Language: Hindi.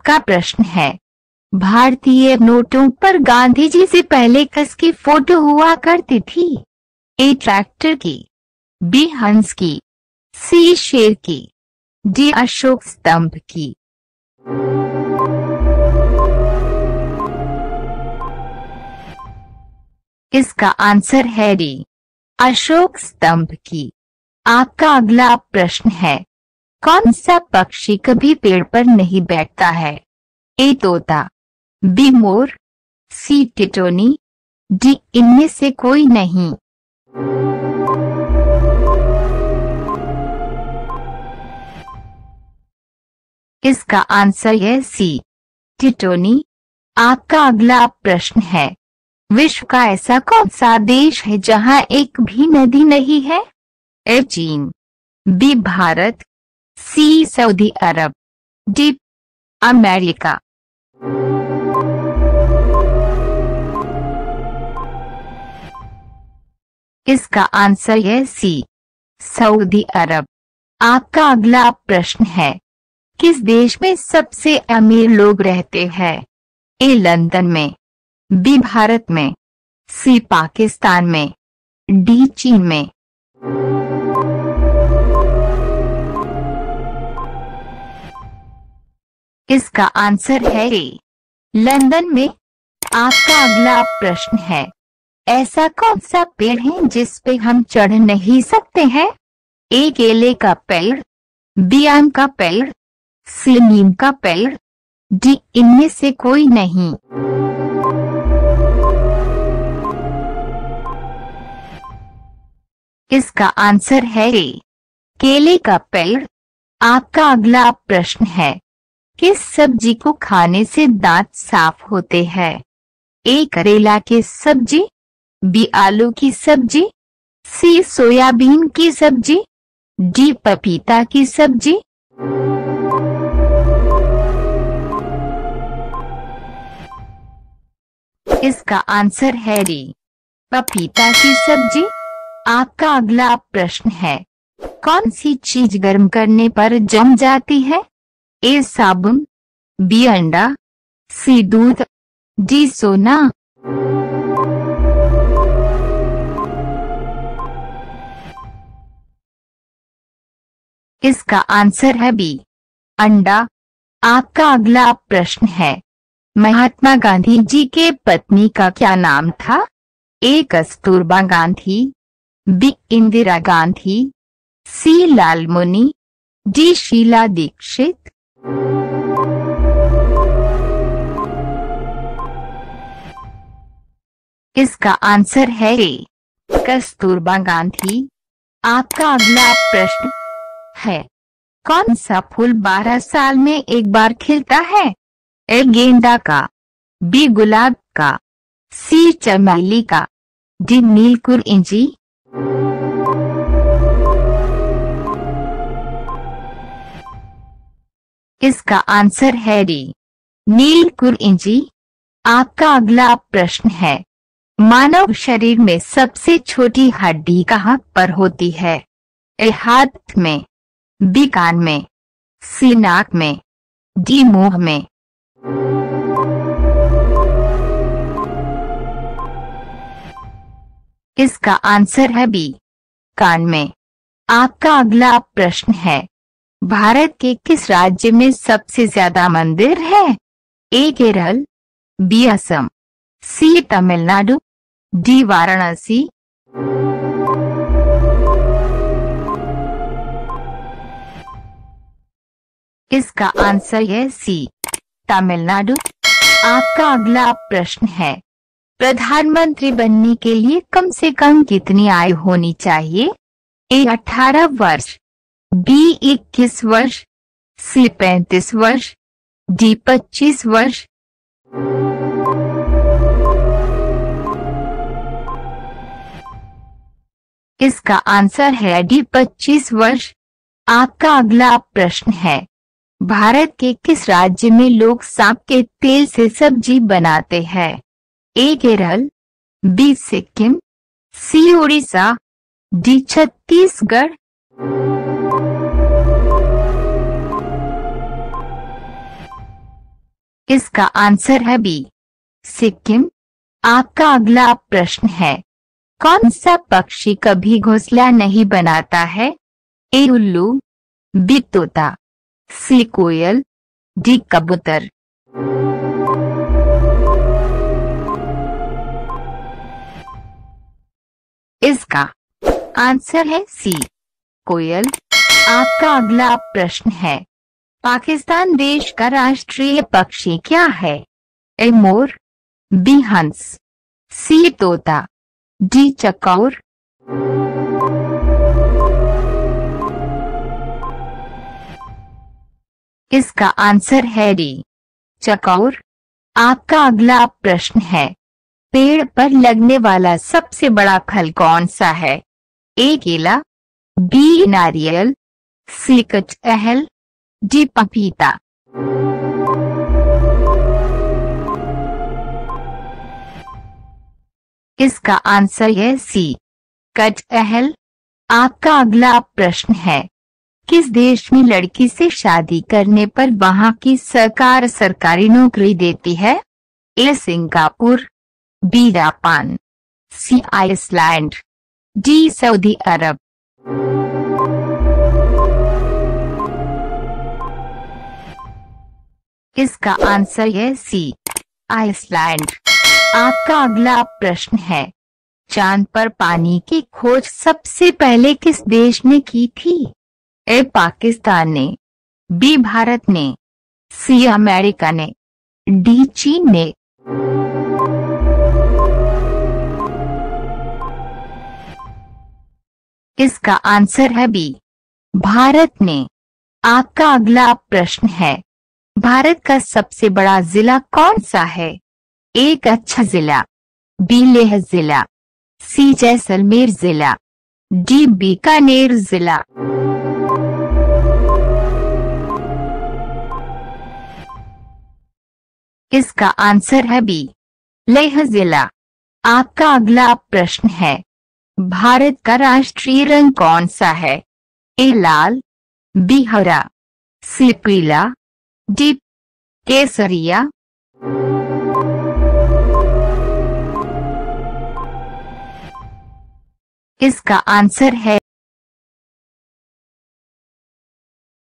आपका प्रश्न है, भारतीय नोटों पर गांधी जी से पहले किसकी फोटो हुआ करती थी? ए ट्रैक्टर की, बी हंस की, सी शेर की, डी अशोक स्तंभ की। इसका आंसर है डी, अशोक स्तंभ की। आपका अगला प्रश्न है, कौन सा पक्षी कभी पेड़ पर नहीं बैठता है? ए तोता, बी मोर, सी टिटोनी, डी इनमें से कोई नहीं। इसका आंसर है सी, टिटोनी। आपका अगला प्रश्न है, विश्व का ऐसा कौन सा देश है जहां एक भी नदी नहीं है? ए चीन, बी भारत, सी सऊदी अरब, डी अमेरिका। इसका आंसर है सी, सऊदी अरब। आपका अगला प्रश्न है, किस देश में सबसे अमीर लोग रहते हैं? ए लंदन में, बी भारत में, सी पाकिस्तान में, डी चीन में। इसका आंसर है ए, लंदन में। आपका अगला प्रश्न है, ऐसा कौन सा पेड़ है जिस पे हम चढ़ नहीं सकते हैं? ए केले का पेड़, बी आम का पेड़, सी नीम का पेड़, डी इनमें से कोई नहीं। इसका आंसर है ए, केले का पेड़। आपका अगला प्रश्न है, किस सब्जी को खाने से दांत साफ होते हैं? ए करेला की सब्जी, बी आलू की सब्जी, सी सोयाबीन की सब्जी, डी पपीता की सब्जी। इसका आंसर है डी, पपीता की सब्जी। आपका अगला प्रश्न है, कौन सी चीज गर्म करने पर जम जाती है? ए साबुन, बी अंडा, सी दूध, डी सोना। इसका आंसर है बी, अंडा। आपका अगला प्रश्न है, महात्मा गांधी जी के पत्नी का क्या नाम था? A Kasturba Gandhi, B Indira Gandhi, C Lalmuni, D Sheila Dikshit. इसका आंसर है ए, कस्तूरबा गांधी। आपका अगला प्रश्न है, कौन सा फूल 12 साल में एक बार खिलता है? ए गेंदा का, बी गुलाब का, सी चमेली का, डी नीलकुरिंजी। इसका आंसर है डी, नीलकुरिंजी। आपका अगला प्रश्न है, मानव शरीर में सबसे छोटी हड्डी कहाँ पर होती है? ए हाथ में, बी कान में, सी नाक में, डी मुंह में। इसका आंसर है बी, कान में। आपका अगला प्रश्न है, भारत के किस राज्य में सबसे ज्यादा मंदिर है? A Kerala, B Assam, C Tamil Nadu, D Varanasi. इसका आंसर है सी, तमिलनाडु। आपका अगला प्रश्न है, प्रधानमंत्री बनने के लिए कम से कम कितनी आयु होनी चाहिए? ए 18 वर्ष, बी 21 वर्ष, सी 35 वर्ष, डी 25 वर्ष। इसका आंसर है डी 25 वर्ष। आपका अगला प्रश्न है, भारत के किस राज्य में लोग सांप के तेल से सब्जी बनाते हैं? A Kerala, B Sikkim, C Orissa, D Chhattisgarh. इसका आंसर है बी, सिक्किम। आपका अगला प्रश्न है, कौन सा पक्षी कभी घोंसला नहीं बनाता है? ए उल्लू, बी तोता, सी कोयल, डी कबूतर। इसका आंसर है सी, कोयल। आपका अगला प्रश्न है, पाकिस्तान देश का राष्ट्रीय पक्षी क्या है? ए मोर, बी हंस, सी तोता, डी चकौर। इसका आंसर है डी, चकौर। आपका अगला प्रश्न है, पेड़ पर लगने वाला सबसे बड़ा फल कौन सा है? ए केला, बी नारियल, सी कटहल, डी पपीता। इसका आंसर है सी, कटहल। आपका अगला प्रश्न है, किस देश में लड़की से शादी करने पर वहां की सरकार सरकारी नौकरी देती है? A Singapore, B Japan, C Iceland, D सऊदी अरब। इसका आंसर है सी, आइसलैंड। आपका अगला प्रश्न है, चांद पर पानी की खोज सबसे पहले किस देश ने की थी? ए पाकिस्तान ने, बी भारत ने, सी अमेरिका ने, डी चीन ने। इसका आंसर है बी, भारत ने। आपका अगला प्रश्न है, भारत का सबसे बड़ा जिला कौन सा है? ए कच्छ जिला, बी लेह जिला, सी जैसलमेर जिला, डी बीकानेर जिला। इसका आंसर है बी, लेह जिला। आपका अगला प्रश्न है, भारत का राष्ट्रीय रंग कौन सा है? ए लाल, बी हरा, सी पीला, डी केसरिया। इसका आंसर है